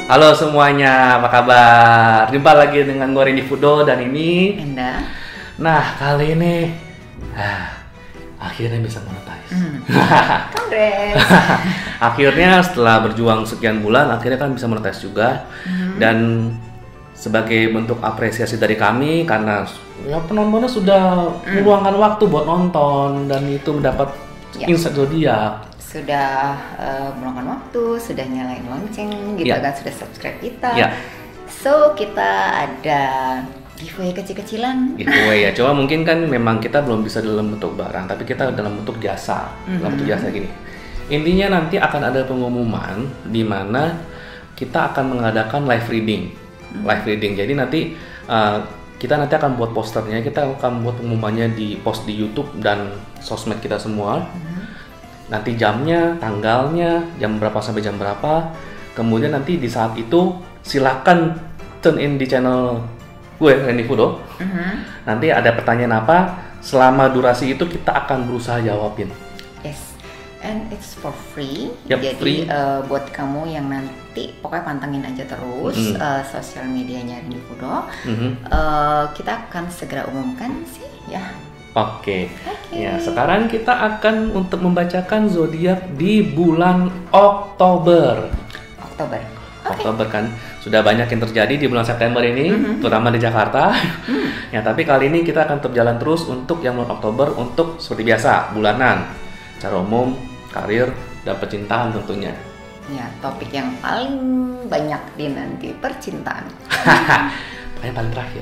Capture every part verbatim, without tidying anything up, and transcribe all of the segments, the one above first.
Halo semuanya, apa kabar? Jumpa lagi dengan gue Randy Fudo dan ini Enda. Nah, kali ini ah, akhirnya bisa monetize. Hmm. Congrats. Akhirnya setelah berjuang sekian bulan, akhirnya kan bisa monetize juga. Hmm. Dan sebagai bentuk apresiasi dari kami karena ya penontonnya sudah hmm. meluangkan waktu buat nonton dan itu mendapat ya. insight zodiak. Sudah uh, meluangkan waktu, sudah nyalain lonceng gitu ya. kan, sudah subscribe kita. Ya. So kita ada giveaway kecil-kecilan. Giveaway ya, cuma mungkin kan memang kita belum bisa dalam bentuk barang, tapi kita dalam bentuk jasa. Mm-hmm. Dalam bentuk jasa gini. Intinya nanti akan ada pengumuman di mana kita akan mengadakan live reading. Mm-hmm. Live reading. Jadi nanti uh, kita nanti akan buat posternya, kita akan buat pengumumannya di post di YouTube dan sosmed kita semua. Mm-hmm. Nanti jamnya, tanggalnya, jam berapa sampai jam berapa. Kemudian nanti di saat itu silakan tune in di channel gue, Randy Fudo. Uh-huh. Nanti ada pertanyaan apa, selama durasi itu kita akan berusaha jawabin. Yes, and it's for free. Yep, Jadi free. Uh, buat kamu yang nanti pokoknya pantengin aja terus mm-hmm. uh, sosial medianya Randy Fudo. Mm-hmm. Uh, kita akan segera umumkan sih ya. Oke, okay. Ya sekarang kita akan untuk membacakan zodiak di bulan Oktober. Oktober, okay. Oktober kan sudah banyak yang terjadi di bulan September ini, mm-hmm. terutama di Jakarta. Mm. Ya tapi kali ini kita akan tetap jalan terus untuk yang bulan Oktober untuk seperti biasa bulanan, cara umum, karir, dan percintaan tentunya. Ya topik yang paling banyak dinanti percintaan. Paling paling terakhir.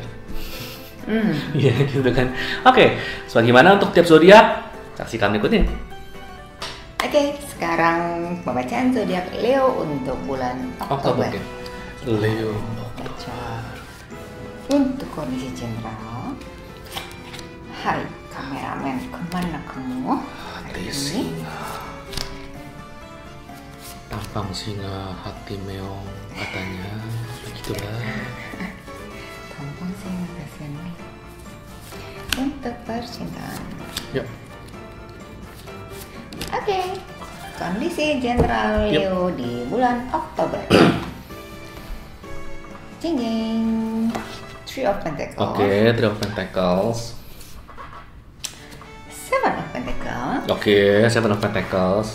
Iya hmm. gitu kan. Oke, okay. So gimana untuk tiap zodiak? Saksikan berikutnya. Oke, okay, sekarang pembacaan zodiak Leo untuk bulan Oktober. Oktober. Leo. Baca untuk kondisi general. Hai kameramen, kemana kamu? Hati singa. Tampang singa, hati meong katanya. Begitulah. Tampang singa kasihan. Untuk percintaan. Ya. Oke, okay. Kondisi general Leo yep. di bulan Oktober. Jing jing. Three of Pentacles. Oke, okay, Three of Pentacles. Seven of Pentacles. Oke, okay, Seven of Pentacles.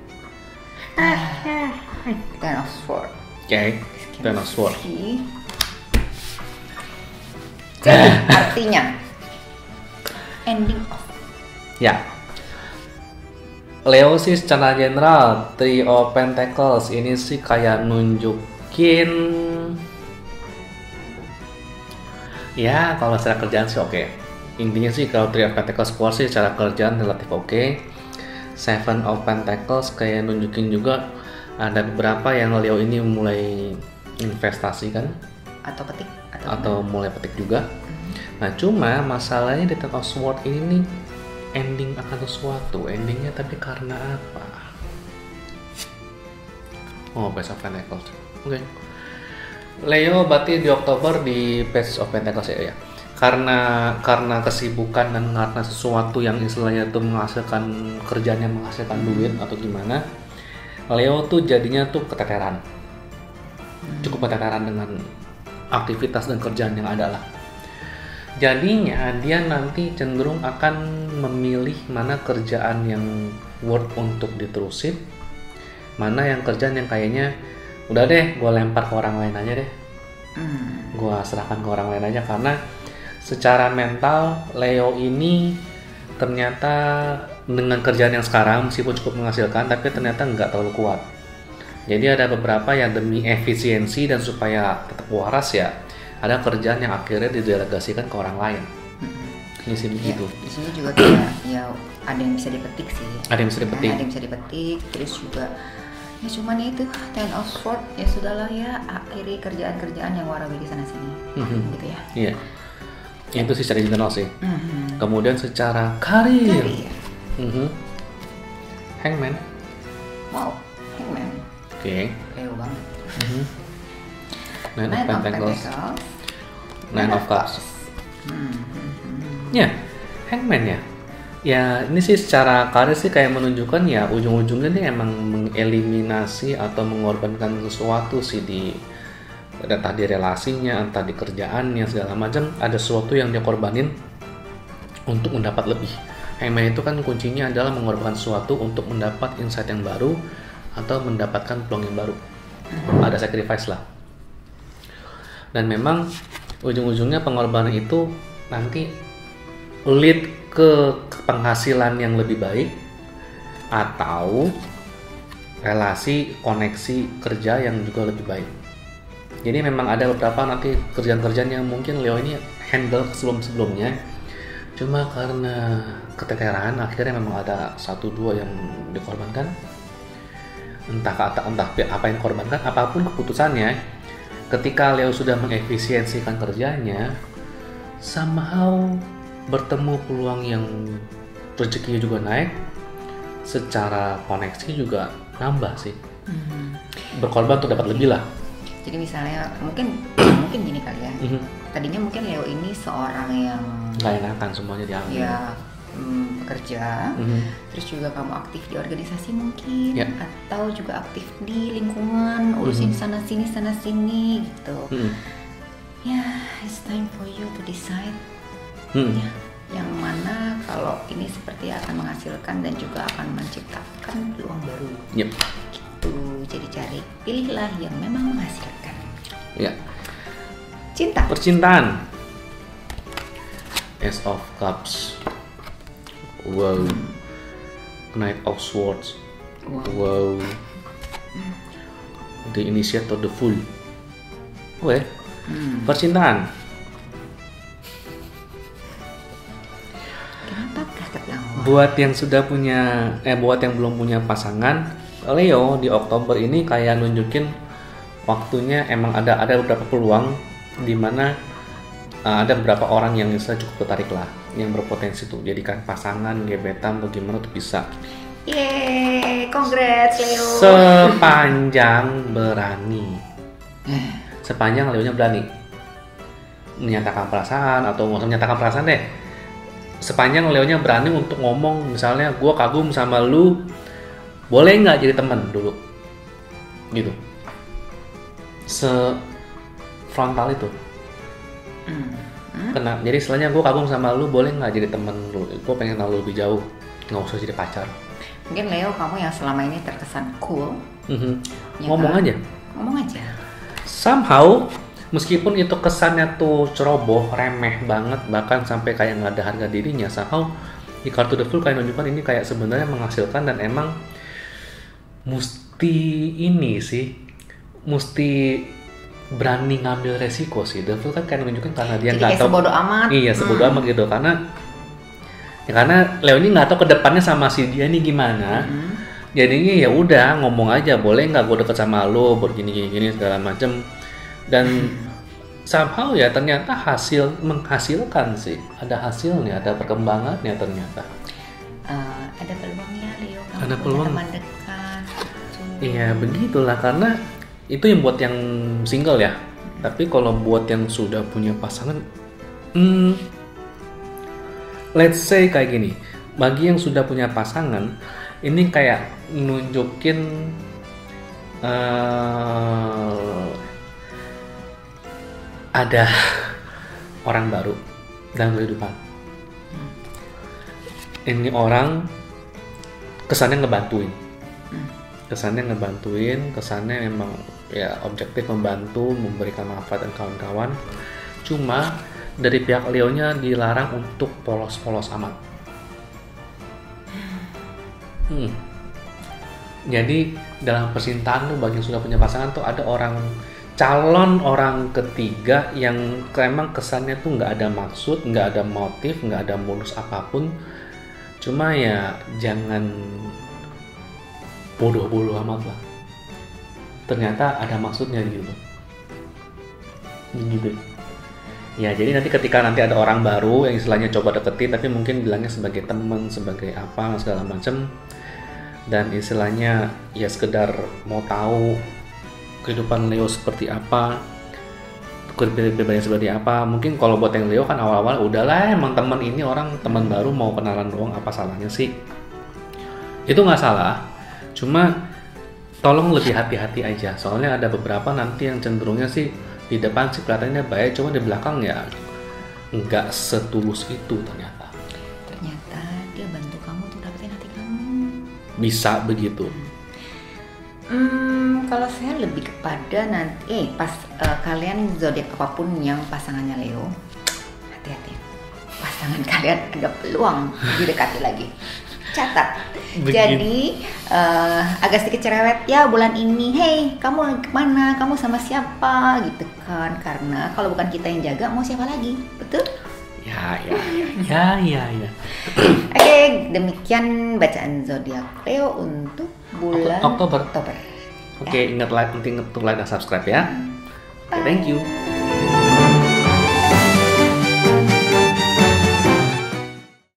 Ten of Swords. Oke, okay. Ten of Swords. Jadi artinya ending of. Ya. Leo sih secara general Three of Pentacles ini sih kayak nunjukin ya kalau secara kerjaan sih oke. Okay. Intinya sih kalau Three of Pentacles keluar sih secara kerjaan relatif oke. Okay. Seven of Pentacles kayak nunjukin juga ada beberapa yang Leo ini mulai investasi kan atau petik atau, atau mulai petik juga. Mm-hmm. Nah cuma masalahnya di Ten of Swords ini nih ending akan sesuatu, endingnya tapi karena apa? Oh, Page of Pentacles. Oke. Okay. Leo berarti di Oktober di Page of Pentacles ya, ya. Karena karena kesibukan dan karena sesuatu yang istilahnya tuh menghasilkan kerjanya menghasilkan duit atau gimana, Leo tuh jadinya tuh keteteran. Cukup keteteran dengan aktivitas dan kerjaan yang ada lah. Jadinya dia nanti cenderung akan memilih mana kerjaan yang worth untuk diterusin, mana yang kerjaan yang kayaknya udah deh gue lempar ke orang lain aja deh, mm. gue serahkan ke orang lain aja karena secara mental Leo ini ternyata dengan kerjaan yang sekarang meskipun cukup menghasilkan tapi ternyata nggak terlalu kuat. Jadi ada beberapa yang demi efisiensi dan supaya tetap waras ya. Ada kerjaan yang akhirnya didelegasikan ke orang lain. Hmm. Ini sih begitu. Ya, di sini juga kayak ya ada yang bisa dipetik sih. Ada yang bisa dipetik. Nah, ada yang bisa dipetik. Terus juga ya cuman itu Ten of Swords ya sudahlah ya akhiri kerjaan-kerjaan yang warawi di sana sini. Mm-hmm. Gitu ya. Iya. Ya. Itu sih secara general sih. Mm-hmm. Kemudian secara karir. Karir. Mm-hmm. Hangman. Wow, Hangman. Oke. Okay. Leo banget. Mm-hmm. Nine, Nine of Pentacles, Nine of Cups. Hmm. Ya, Hangman ya. Ya ini sih secara karir sih kayak menunjukkan ya ujung-ujungnya nih emang mengeliminasi atau mengorbankan sesuatu sih di entah di relasinya, entah di kerjaannya segala macam, ada sesuatu yang dia korbanin untuk mendapat lebih. Hangman itu kan kuncinya adalah mengorbankan sesuatu untuk mendapat insight yang baru atau mendapatkan peluang yang baru. Ada sacrifice lah. Dan memang ujung-ujungnya pengorbanan itu nanti lead ke penghasilan yang lebih baik atau relasi, koneksi kerja yang juga lebih baik. Jadi memang ada beberapa nanti kerjaan-kerjaan yang mungkin Leo ini handle sebelum-sebelumnya, cuma karena keteteran akhirnya memang ada satu dua yang dikorbankan. Entah kata entah apa yang dikorbankan, apapun keputusannya, ketika Leo sudah mengefisiensikan kerjanya, somehow bertemu peluang yang rezekinya juga naik, secara koneksi juga nambah sih. Hmm. Berkorban untuk dapat lebih lah. Jadi misalnya mungkin mungkin gini kali ya. Mm-hmm. Tadinya mungkin Leo ini seorang yang nggak enakan semuanya diambil. Ya hmm, bekerja, mm-hmm. terus juga kamu aktif di organisasi mungkin, yeah. atau juga aktif di lingkungan, urusin mm-hmm. sana sini sana sini gitu. Mm-hmm. Ya, it's time for you to decide. Mm-hmm. Ya, yang mana kalau ini seperti akan menghasilkan dan juga akan menciptakan peluang baru. Yep. Jadi cari, pilihlah yang memang menghasilkan. Ya. Cinta. Percintaan. Ace of Cups. Wow. Hmm. Knight of Swords. Wow. Wow. Hmm. The Initiate of the Fool. Oke. Hmm. Percintaan. Kenapa ketawa? Buat yang sudah punya, eh buat yang belum punya pasangan, Leo di Oktober ini kayak nunjukin waktunya emang ada ada beberapa peluang di mana uh, ada beberapa orang yang bisa cukup tertarik lah, yang berpotensi tuh jadikan pasangan, gebetan, bagaimana tuh bisa. Yeay, congrats Leo. Sepanjang berani, sepanjang Leonya berani menyatakan perasaan atau nggak usah menyatakan perasaan deh. Sepanjang Leonya berani untuk ngomong, misalnya gue kagum sama lu, boleh nggak jadi teman dulu, gitu. Se-frontal itu. Hmm. Hmm? Kena. Jadi istilahnya gue kagum sama lu, boleh nggak jadi teman dulu? Gue pengen tahu lu lebih jauh, nggak usah jadi pacar. Mungkin Leo, kamu yang selama ini terkesan cool, mm-hmm. ngomong aja. Ngomong aja. Somehow, meskipun itu kesannya tuh ceroboh, remeh banget, bahkan sampai kayak nggak ada harga dirinya, somehow di Card to the Fool kayak nunjukkan ini kayak sebenarnya menghasilkan dan emang mesti ini sih, mesti berani ngambil resiko sih. The Fool kan kayak nunjukin karena dia nggak tahu. Sebodoh amat. Iya, sebodoh hmm. amat gitu. Karena ya karena Leo ini nggak tahu kedepannya sama si dia ini gimana. Hmm. Jadinya ya udah ngomong aja, boleh nggak gue deket sama lo, begini gini gini segala macem. Dan hmm. somehow ya ternyata hasil menghasilkan sih. Ada hasilnya, ada perkembangannya ternyata. Uh, ada peluangnya Leo. Kamu ada peluang. Teman dekat. Iya begitulah, karena itu yang buat yang single ya. Tapi kalau buat yang sudah punya pasangan, hmm, let's say kayak gini, bagi yang sudah punya pasangan, ini kayak nunjukin uh, ada orang baru dalam kehidupan. Ini orang kesannya ngebantuin. kesannya ngebantuin, kesannya memang ya objektif membantu, memberikan manfaat dan kawan-kawan. Cuma dari pihak Leo-nya dilarang untuk polos-polos amat. Hmm. Jadi dalam percintaan tuh bagi yang sudah punya pasangan tuh ada orang calon orang ketiga yang emang kesannya tuh nggak ada maksud, nggak ada motif, nggak ada modus apapun. Cuma ya jangan bodoh-bodoh amat lah. Ternyata ada maksudnya gitu. Gitu. Ya jadi nanti ketika nanti ada orang baru yang istilahnya coba deketin, tapi mungkin bilangnya sebagai teman, sebagai apa segala macam, dan istilahnya ya sekedar mau tahu kehidupan Leo seperti apa, kepribadiannya seperti apa. Mungkin kalau buat yang Leo kan awal-awal udahlah emang teman ini orang teman baru mau kenalan doang, apa salahnya sih? Itu nggak salah. Cuma tolong lebih hati-hati aja. Soalnya ada beberapa nanti yang cenderungnya sih di depan sih kelihatannya baik, cuma di belakang ya nggak setulus itu ternyata. Ternyata dia bantu kamu untuk dapetin hati kamu. Bisa begitu. Hmm, kalau saya lebih kepada nanti, eh pas uh, kalian zodiak apapun yang pasangannya Leo, hati-hati. Pasangan kalian ada peluang didekati lagi. Catat. Begini. Jadi uh, agak sedikit cerewet ya bulan ini. Hey, kamu lagi kemana? Kamu sama siapa? Gitu kan? Karena kalau bukan kita yang jaga, mau siapa lagi? Betul? Ya, ya, ya, ya, ya, ya. Oke, okay, demikian bacaan zodiak Leo untuk bulan Oktober. Oktober. Oke, okay, ya. Ingat like, ingat untuk like dan subscribe ya. Bye. Okay, thank you.